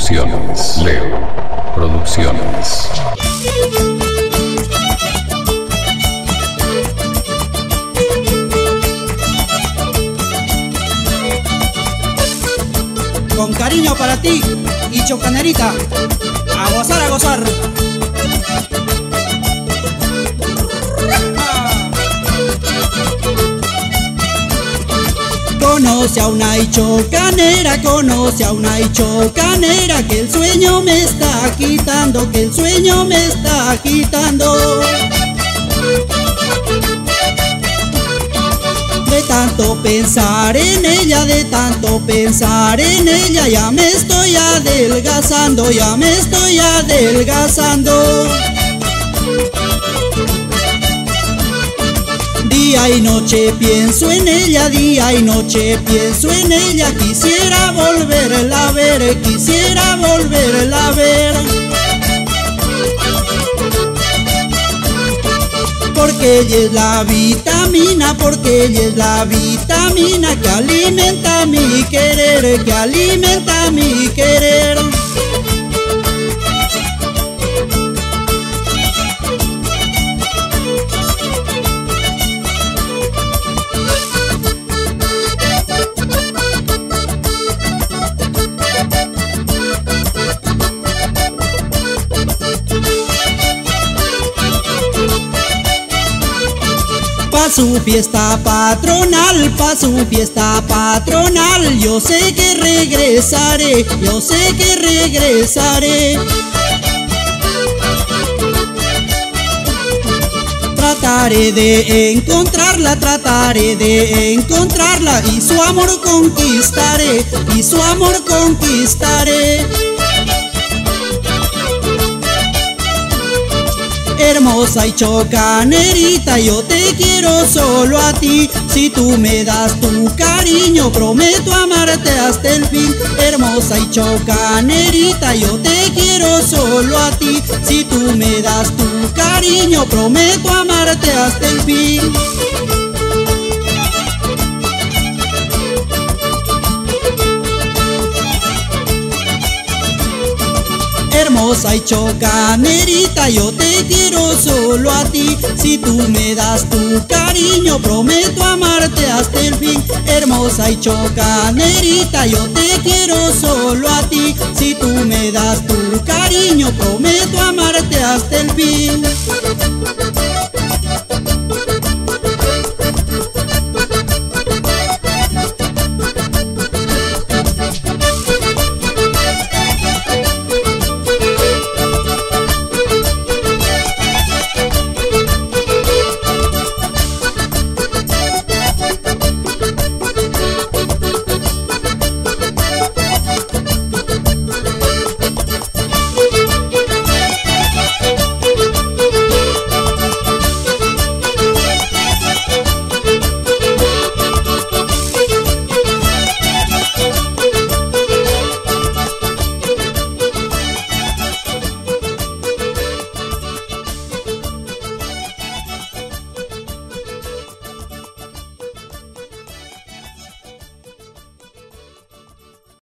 Producciones. Leo Producciones. Con cariño para ti y Chocanerita, a gozar, a gozar. Conoce a una chocanera, conoce a una chocanera, que el sueño me está quitando, que el sueño me está quitando. De tanto pensar en ella, de tanto pensar en ella, ya me estoy adelgazando, ya me estoy adelgazando. Día y noche pienso en ella, día y noche pienso en ella, quisiera volverla a ver, quisiera volverla a ver. Porque ella es la vitamina, porque ella es la vitamina que alimenta mi querer, que alimenta mi querer. Pa' su fiesta patronal, pa' su fiesta patronal, yo sé que regresaré, yo sé que regresaré. Trataré de encontrarla, trataré de encontrarla, y su amor conquistaré, y su amor conquistaré. Hermosa y chocanerita, yo te quiero solo a ti. Si tú me das tu cariño, prometo amarte hasta el fin. Hermosa y chocanerita, yo te quiero solo a ti. Si tú me das tu cariño, prometo amarte hasta el fin. Hermosa y chocanerita, yo te quiero solo a ti. Si tú me das tu cariño, prometo amarte hasta el fin. Hermosa y chocanerita, yo te quiero solo a ti. Si tú me das tu cariño, prometo amarte hasta el fin.